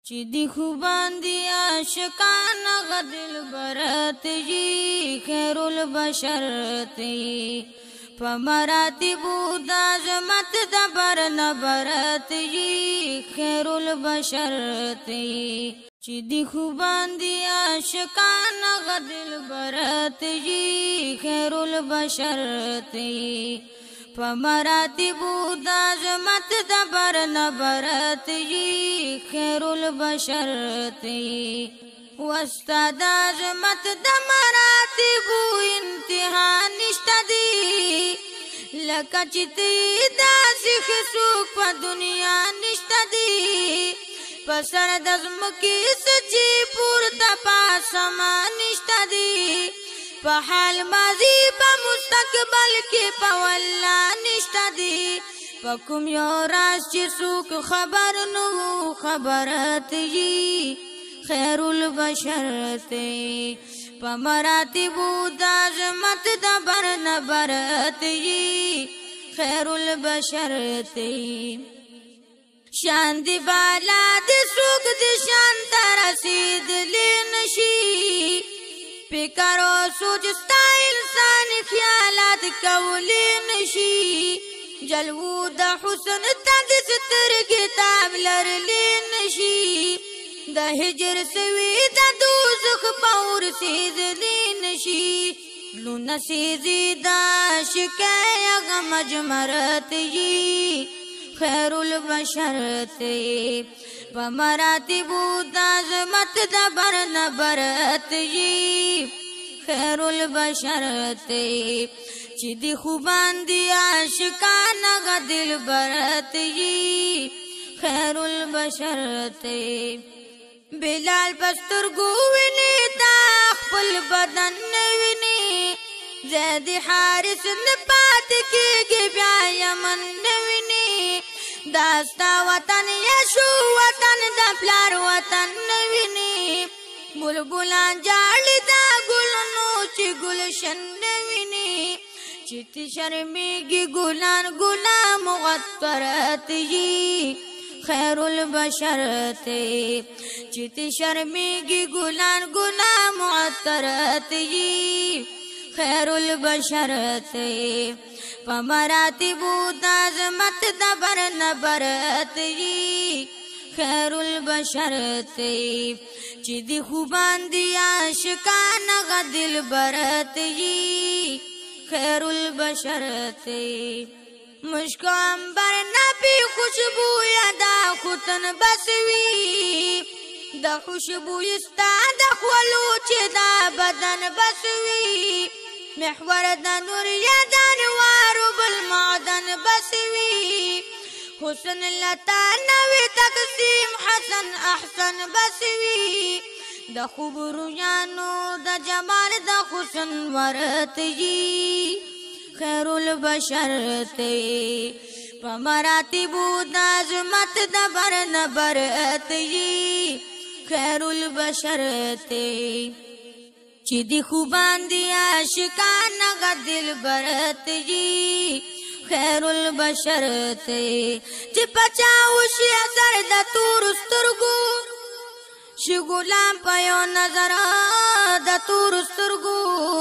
چې دی خوبان دی عاشقان غدل برات جی خیر البشر تی فمراتبو دا عظمت دا برنبرت جی خیر البشر تی چې دی خوبان دی عاشقان غدل برات جی خیر البشر تی فمراتبو دا عظمت دا برنبرت جی خیر البشر تی واستاد عظمت دا مراتبو انتہا نشتا دی لکه چې تی داسې څوک په دنیا نشتا دی په سر د ځمکې څه چې پورته په اسمان نشتا دی په حال ماضي په مستقبل کې په والله نشتا دی په کوم یو راز چې څوک خبر نو خبرت یي خیر البشر تی په مراتبو د عظمت د برنبرت یي خیر البشر تی شان دی بالا دی څوک دی شان ته رسیدلی نشي فکر و سوچ ستا انسان خیالات کولی نشي جلوو د حسن ته د سترګې تاب لرلی نشي د هجر سوي د دوزخ په اور سیدلی نشي لونه سیزي د عاشقۍ هغه مجمرت یي خیر البشر تی په مراتبو د عظمت د برنبرت یي خیر البشر تی چې دی خوبان دی عاشقان غدل برت یي خیر البشر تی بلال پسترګو ویني تا خپل بدن ویني زید حارس نه پات کېږي بیا یمن ویني داستا وطن یا شو وطن د پلار وطن ویني بلبلان جاړي دا ګلونو چې گلشن ویني چې تی شرمېږي ګلان ګلان مغفرت یي خیر البشر تی چې تی شرمېږي ګلان ګلان معطرت یي خیر البشر تی په مراتبو د عظمت د برنبرت یي خیر البشر تی چې دی خوبان دی عاشقان غدل برت یي خیر البشر تی مشک عنبر نبی خوشبو یادا خوتن بسوي د خوشبو استا د خولو چې دا بدن بسوي محور د نور یادا نوارو بالمعدن بسوي حسن لتا نوی تقسیم حسن احسن بسوي د خوب رویانو د جمال د حسن ورت یي خیر البشر تی په مراتبو د عظمت د برنبرت یي خیر البشر تی چې دی خوبان دی عاشقان غدل برت یي خیر البشر تی چې پچاو شي اثر د تور سترګو شي ګلان په یو نظر د تور سترګو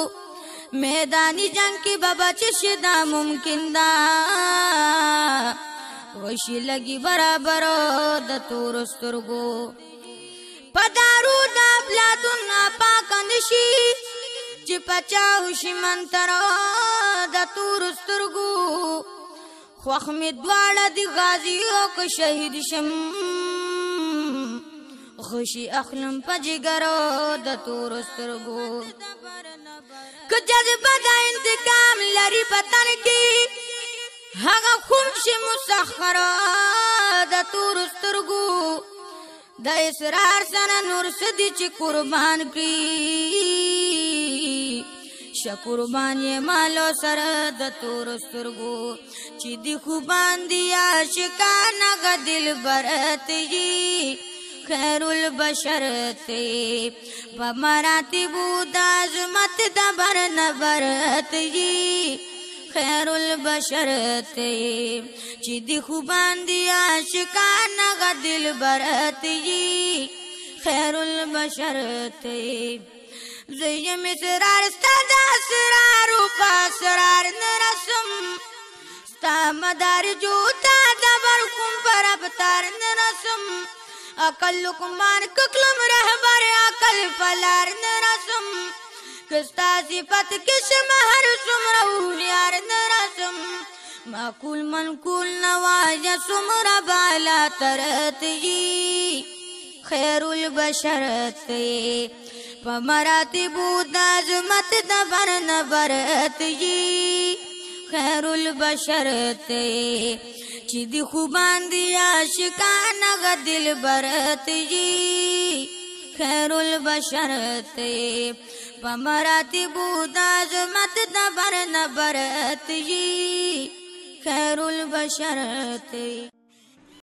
میدانی جنگ کی بابا چشی دا ممکن دا وشی لگی برابر دا تور سترگو پدارو دا بلادون پاکندشی چی پچاوشی منتر دا تور سترگو خوخمی دوارا دی غازیو که شهید شم خوشی اخلم پا جگرو دا تور سترگو که جذبه دا انتقام لري پتن کی هغه خون شي مسخر د تور سترګو د اسرار سره نور سدي چې قربان کړي شکربان یې مالو سره د تور سترګو چې دی خوبان دی عاشقان غدل برت یي خیر البشر تی په مراتبو د عظمت د برنبرت یي خیر البشر تی چې دی خوبان دی عاشقان غدل برت یي खैरुल बशर ते ज़यम इसरार स्तादा असरार उपसरार नरसम स्ता मदार जूता दबर कुम पर अवतार नरसम अकल लुकमान कुकलम रहबर अकल फलार नरसम किस्ता सिफत किस्म हर सुमरहू यार नरसम माकुल मनकुल नवाज सुमरा बाला तरत जी खैरुल बशरत पमराती बूदाज मत दबर नबरत जी खैरुल बशरत चिदी खुबान दिया शिकाना ग दिल बरत जी खैरुल बशरत पमराती बूदाज मत दबर नबरत जी खैरुल बशरत।